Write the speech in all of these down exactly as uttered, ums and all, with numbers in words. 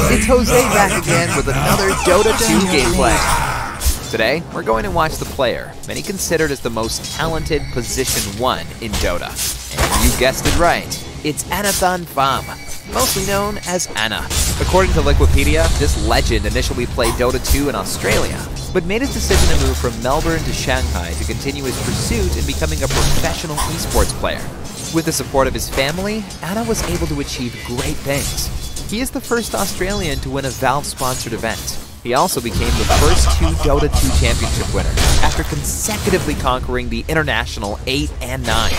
It's Jose back again with another Dota two gameplay. Today, we're going to watch the player, many considered as the most talented position one in Dota. And you guessed it right, it's Anathan Pham, mostly known as Ana. According to Wikipedia, this legend initially played Dota two in Australia, but made his decision to move from Melbourne to Shanghai to continue his pursuit in becoming a professional esports player. With the support of his family, Ana was able to achieve great things. He is the first Australian to win a Valve-sponsored event. He also became the first two Dota two championship winners after consecutively conquering the international eight and nine.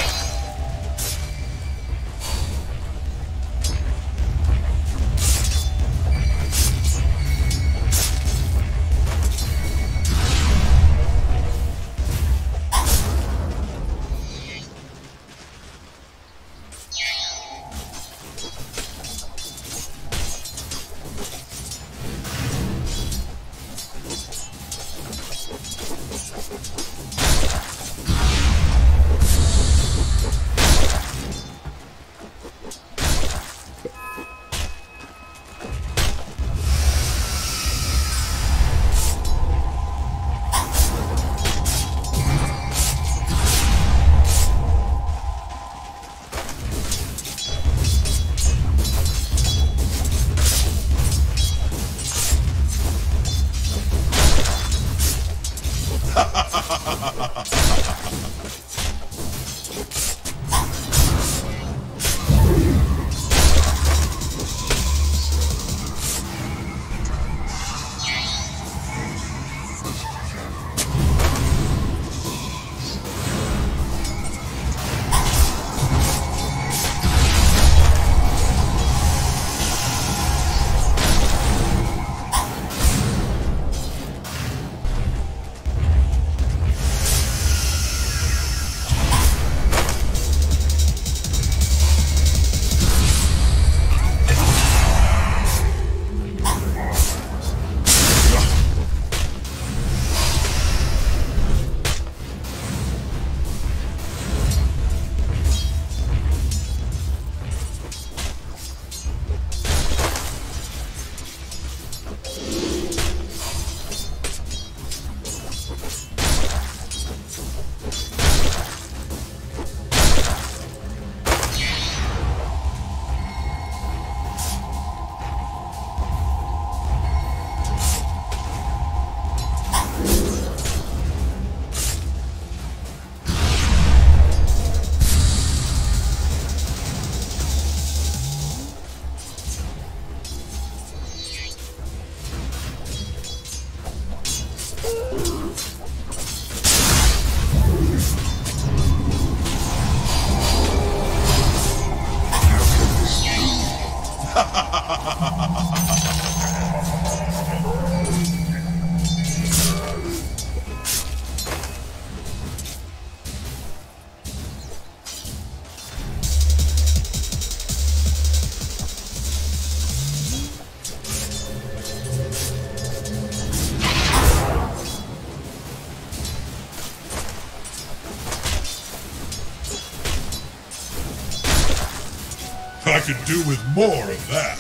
I could do with more of that.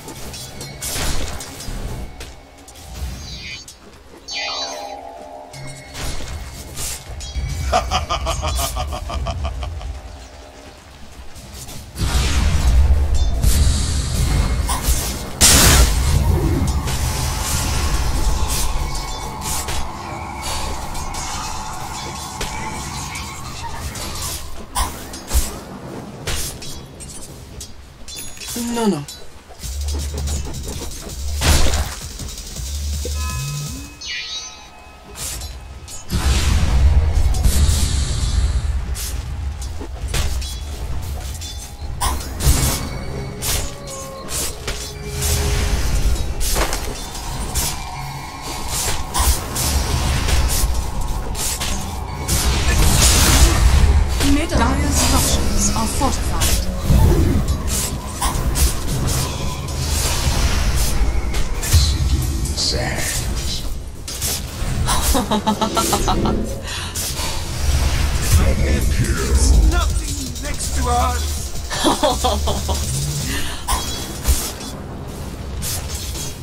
No, no. Dire's structures are fortified. It's nothing next to us.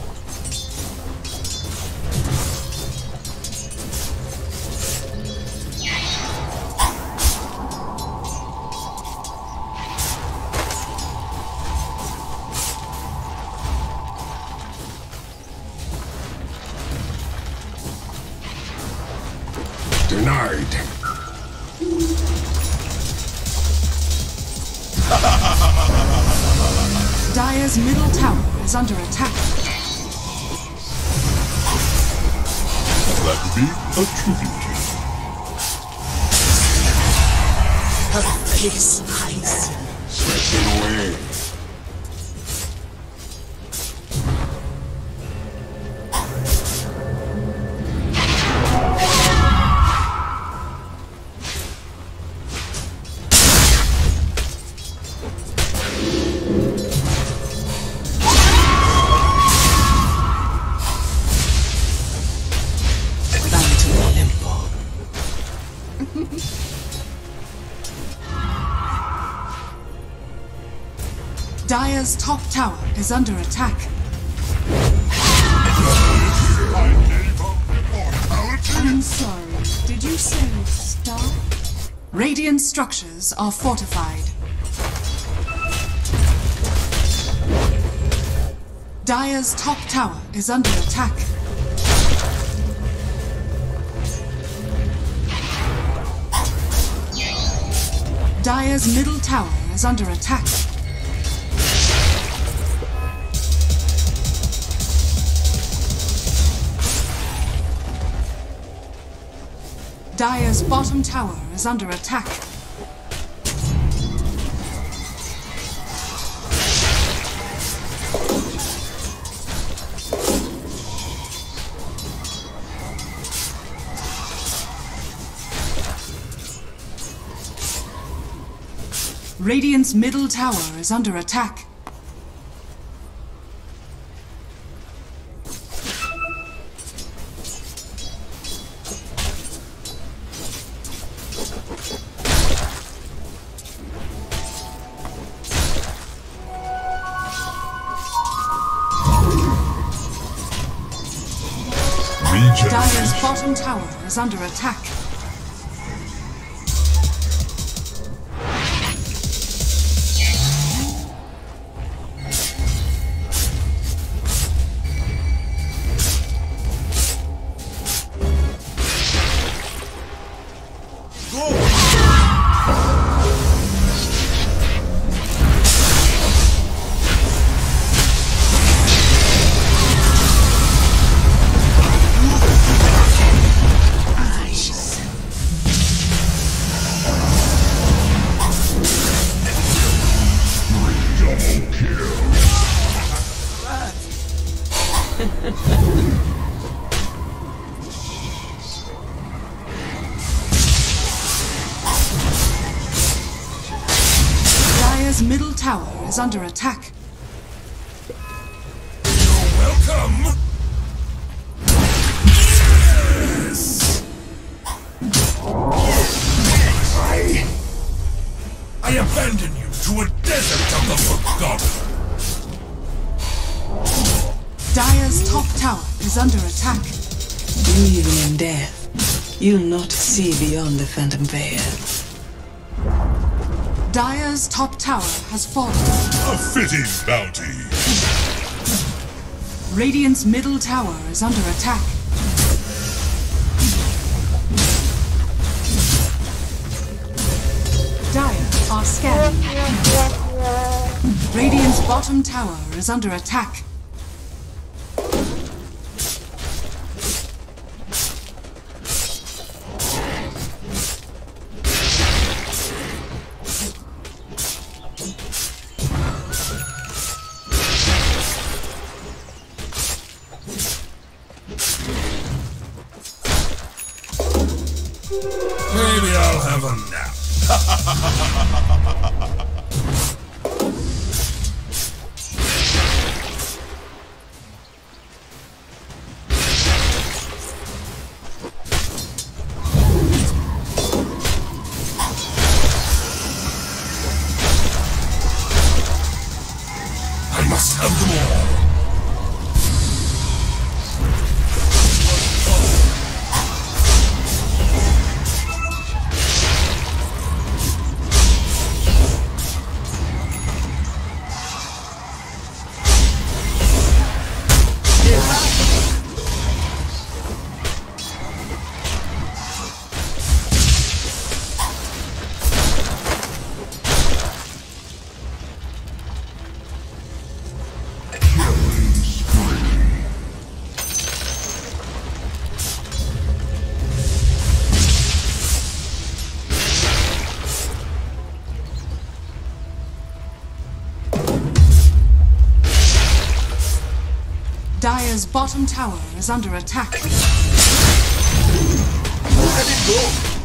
denied. Dire's middle tower is under attack. That would be a tribute. Her face hides. Swept it away. Dire's top tower is under attack. I'm sorry, did you say stop? Radiant structures are fortified. Dire's top tower is under attack. Dire's middle tower is under attack. Dire's bottom tower is under attack. Radiant's middle tower is under attack. Dire's bottom tower is under attack. Dire's middle tower is under attack. Welcome! Yes! I... I abandon you to a desert of the forgotten! Dire's top tower is under attack. Even in death, you'll not see beyond the phantom veil. Dire's top tower has fallen. A fitting bounty. Radiant's middle tower is under attack. Dire are Skadi. Radiant's bottom tower is under attack. Maybe I'll have a nap. I must have them all. Dire's bottom tower is under attack. Let it go!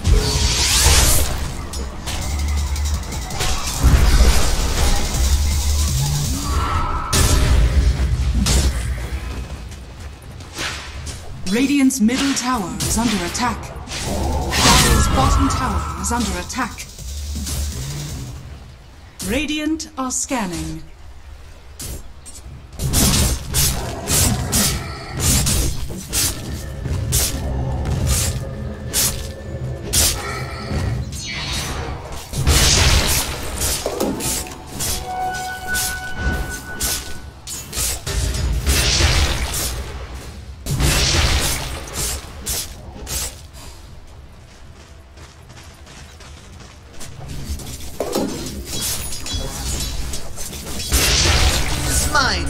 Radiant's middle tower is under attack. Dire's bottom tower is under attack. Radiant are scanning. Mine.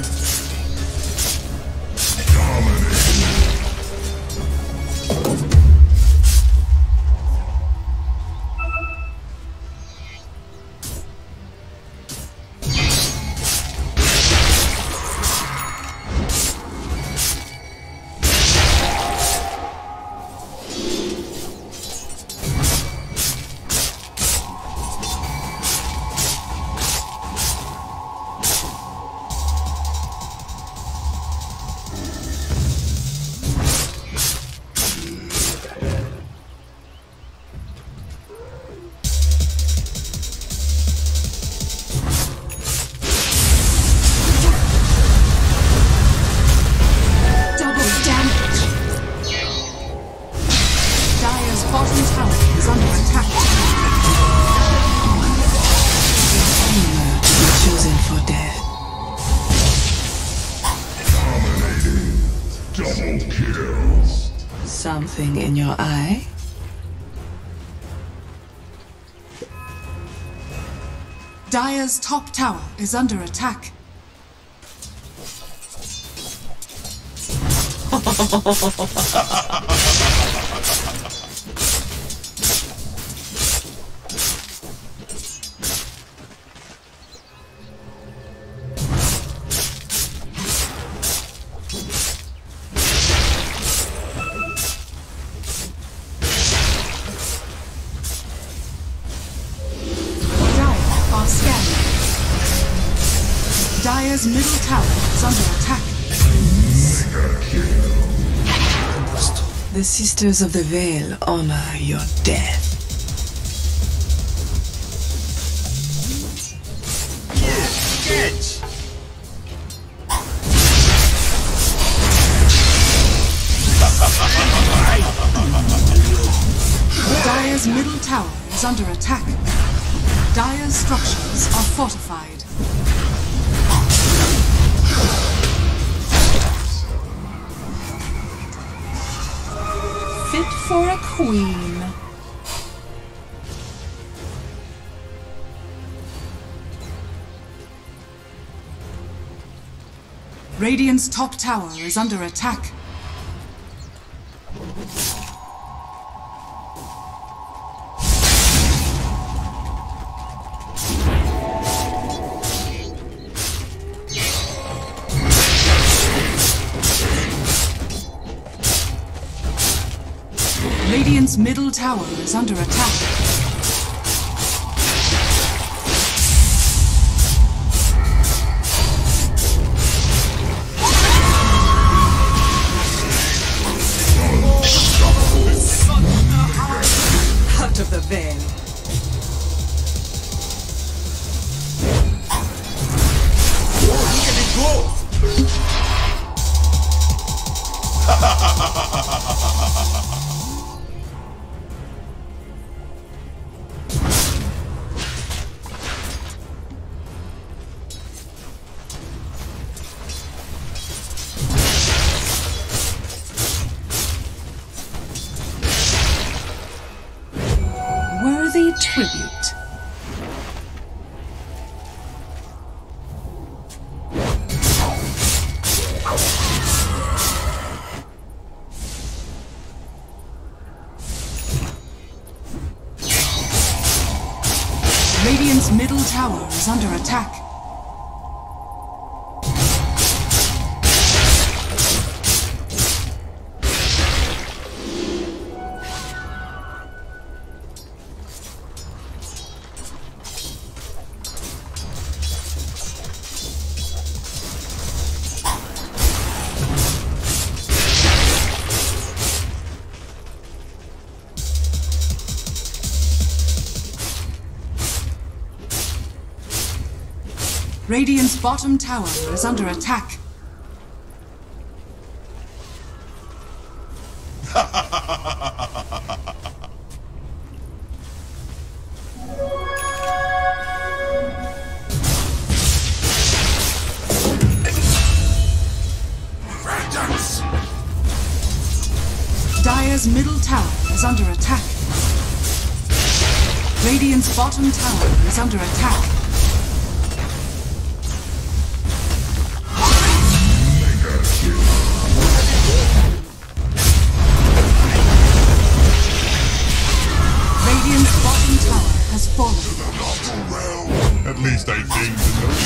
Something in your eye? Dire's top tower is under attack. Dire's middle tower is under attack. The Sisters of the Veil honor your death. Get! Dire's middle tower is under attack. Dire's structures are fortified. Fit for a queen. Radiant's top tower is under attack. Radiant's middle tower is under attack. Out of the veil. Let it go! Worthy tribute. Radiant's middle tower is under attack. Radiant's bottom tower is under attack. Dire's middle tower is under attack. Radiant's bottom tower is under attack. Radiant's bottom tower has fallen. At least I think to know.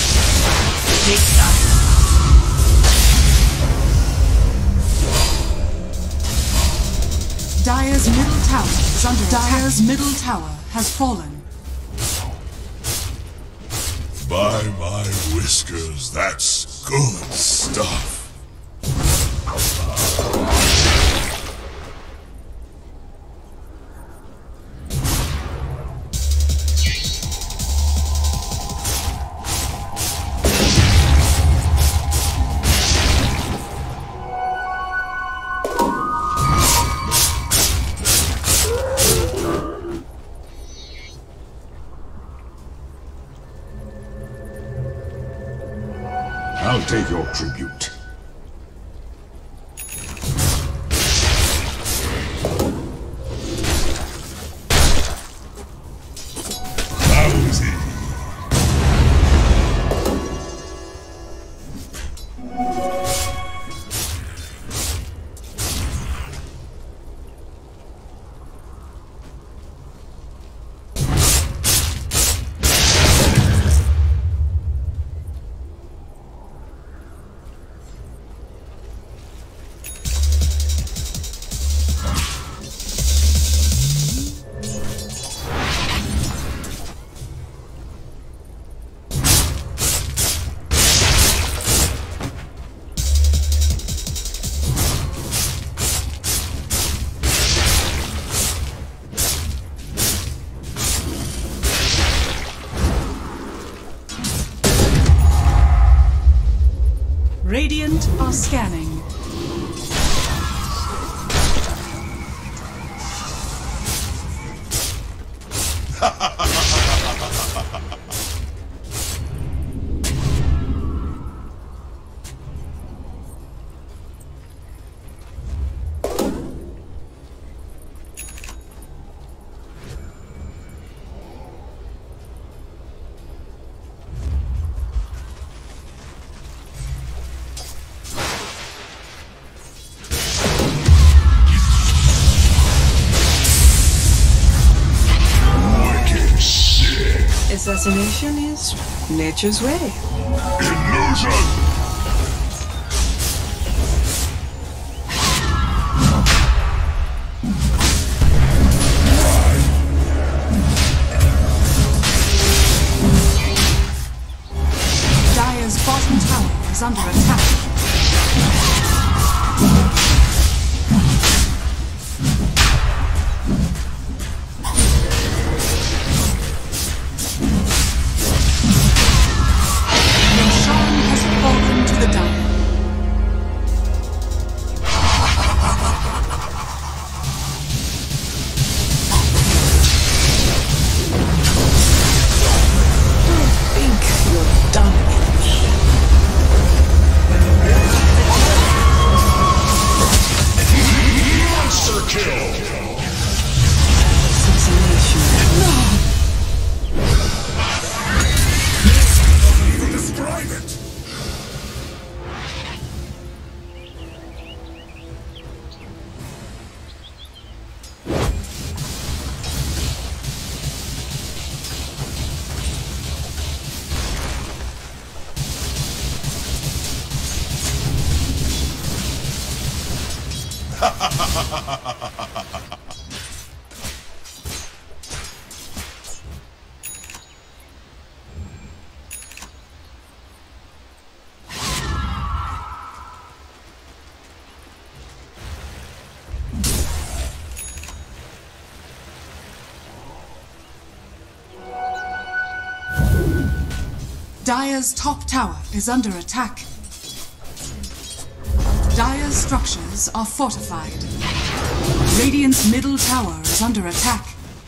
Dire's middle tower is under attack. Dire's middle tower has fallen. By my whiskers, that's good stuff. I'll take your tribute. Lousy. Radiant are scanning. Assassination is nature's way. Illusion! Dire's bottom tower is under attack. Dire's top tower is under attack. Dire's structures are fortified. Radiant's middle tower is under attack.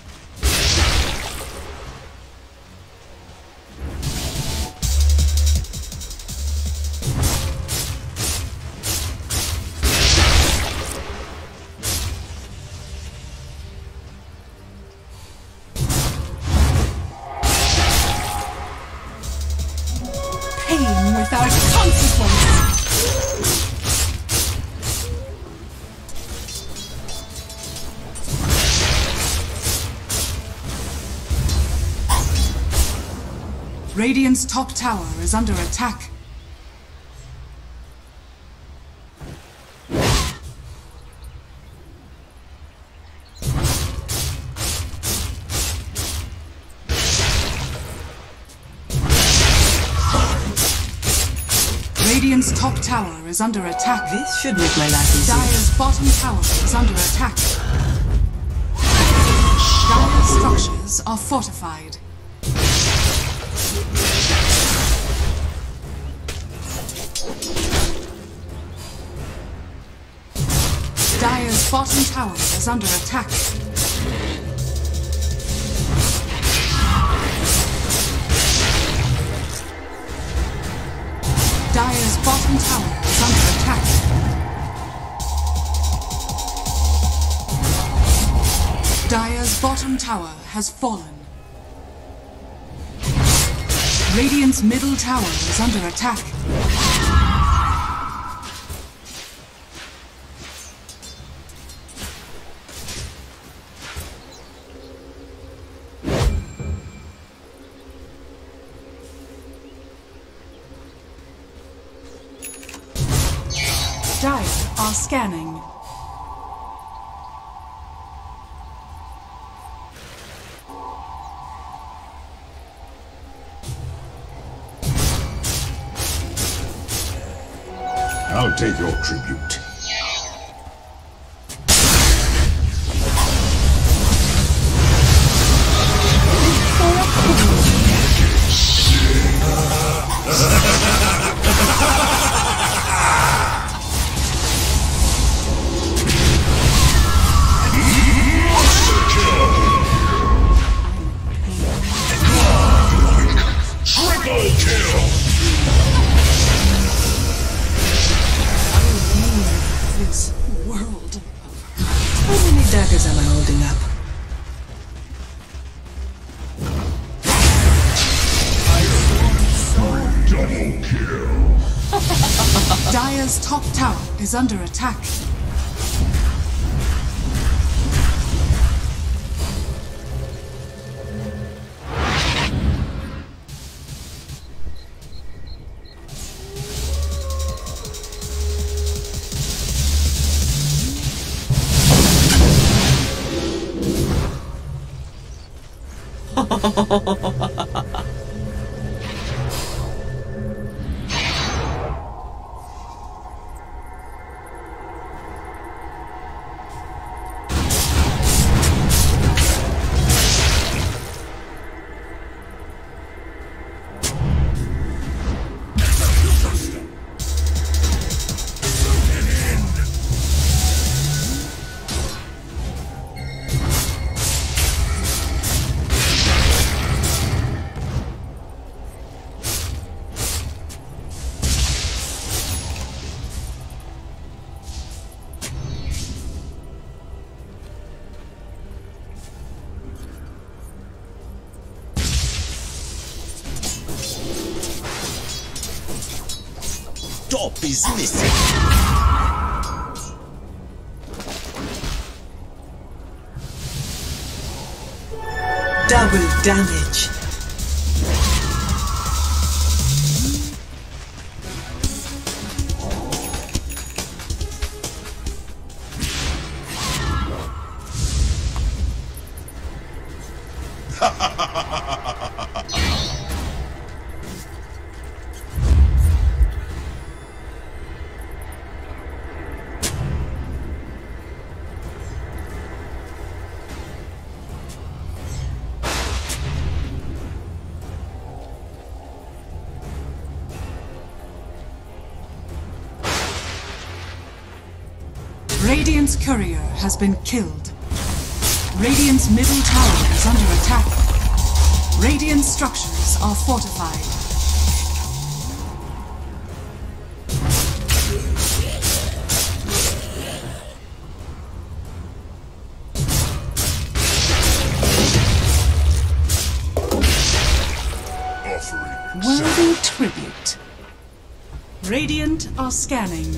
Pain without consequence. Radiant's top tower is under attack. Radiant's top tower is under attack. This should make my life easier. Dire's bottom tower is under attack. Dire's structures are fortified. Dire's bottom tower is under attack. Dire's bottom tower is under attack. Dire's bottom tower has fallen. Radiant's middle tower is under attack. Dire are scanning. I'll take your tribute. This world. How many daggers am I holding up? Double kill. Dire's top tower is under attack. Top is missing. Double damage. Radiant's courier has been killed. Radiant's middle tower is under attack. Radiant structures are fortified. Worthy tribute. Radiant are scanning.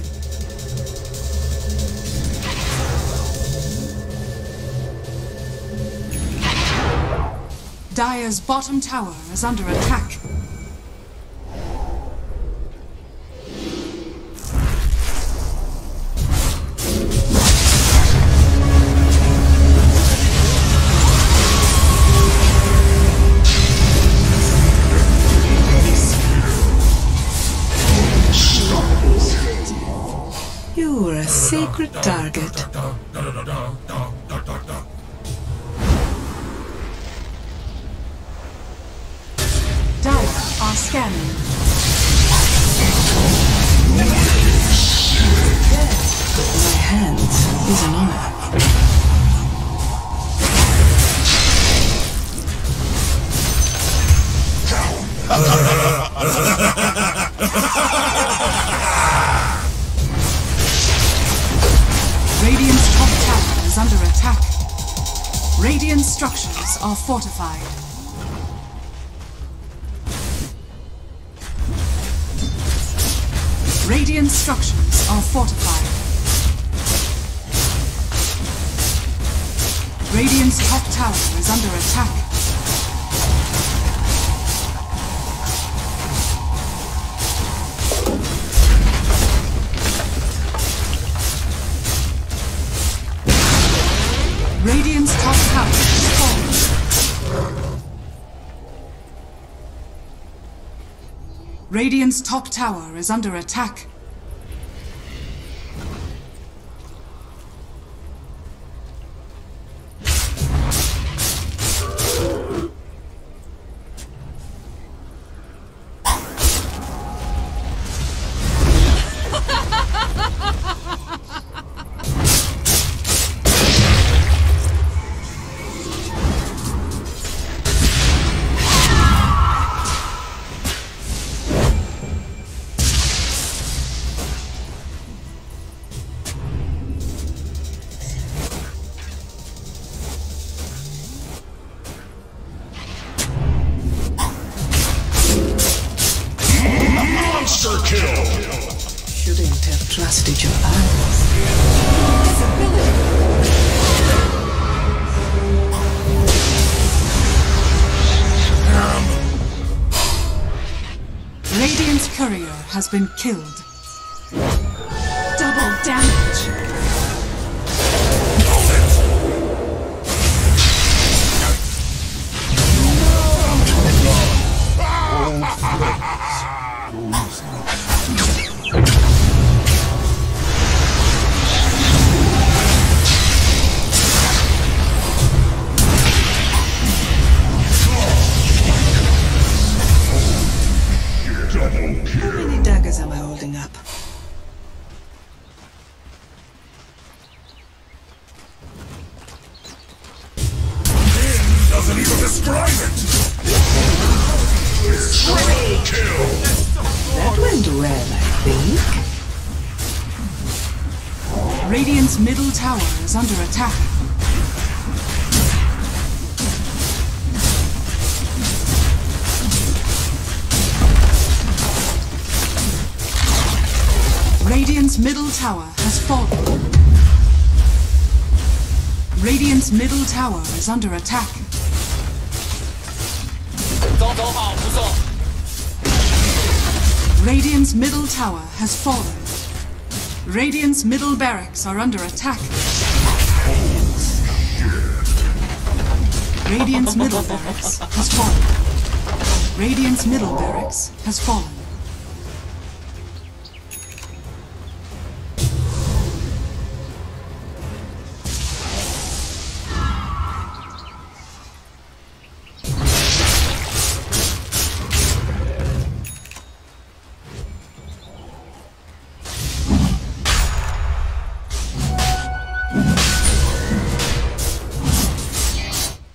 Dire's bottom tower is under attack. You're a sacred target. Are scanning. My hands is an honor. Radiant's top tower is under attack. Radiant structures are fortified. Radiant structures are fortified. Radiant's top tower is under attack. Radiant's top tower is falling. Radiant's top tower is under attack. Monster kill! Shouldn't have trusted your eyes. Radiant's courier has been killed. Double damage. How many daggers am I holding up? Doesn't even describe it! Triple kill! That went well, I think. Radiant's middle tower is under attack. Radiant's middle tower has fallen. Radiant's middle tower is under attack. Radiant's middle tower has fallen. Radiant's middle barracks are under attack. Radiant's middle barracks has fallen. Radiant's middle barracks has fallen.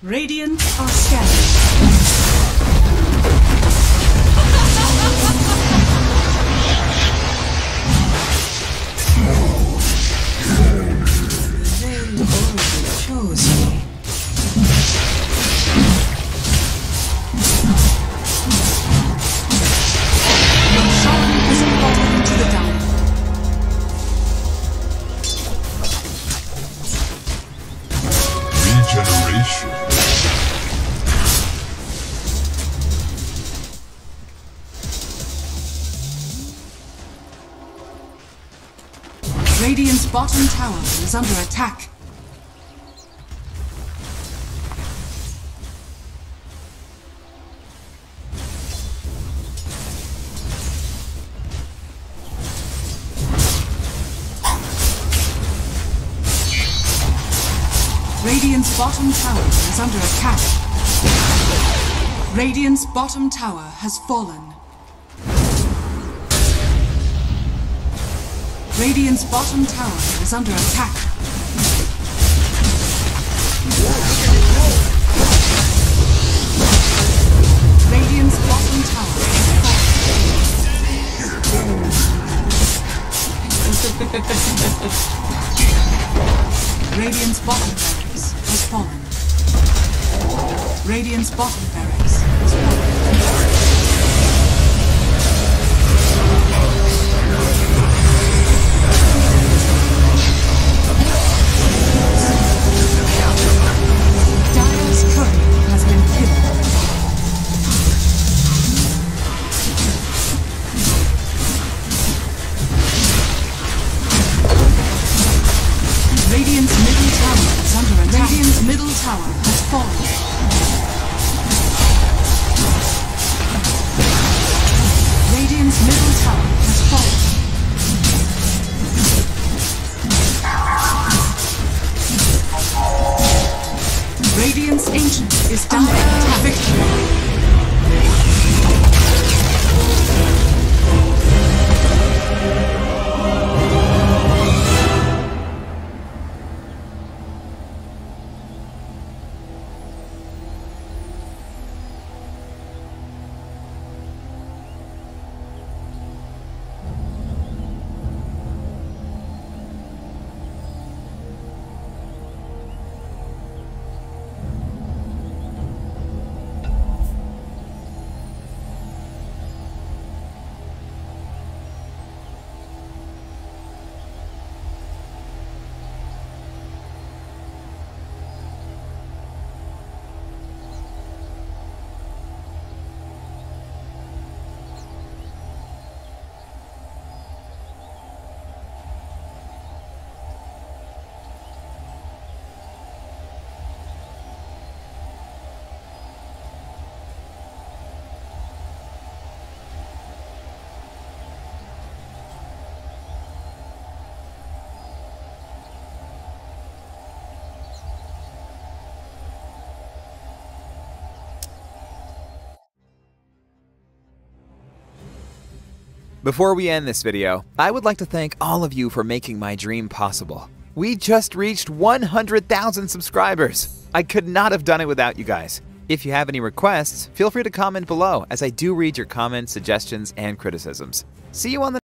Radiant are scattered. They already chose me. Your shaman has fallen to the down. Regeneration. Radiant's bottom tower is under attack. Radiant's bottom tower is under attack. Radiant's bottom tower has fallen. Radiant's bottom tower is under attack. Radiant's bottom tower has fallen. Radiant's bottom barracks has fallen. Radiant's bottom barracks has fallen. Dire's courier has been killed. Radiant's middle tower is under attack. Radiant's middle tower has fallen. Radiant's middle tower has fallen. Radiant's ancient is under attack. Victory. Before we end this video, I would like to thank all of you for making my dream possible. We just reached one hundred thousand subscribers. I could not have done it without you guys. If you have any requests, feel free to comment below, as I do read your comments, suggestions, and criticisms. See you on the